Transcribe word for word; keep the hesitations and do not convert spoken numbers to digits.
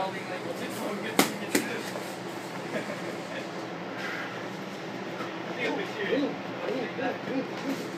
welding like what's it called? Get this. Ooh, ooh, ooh.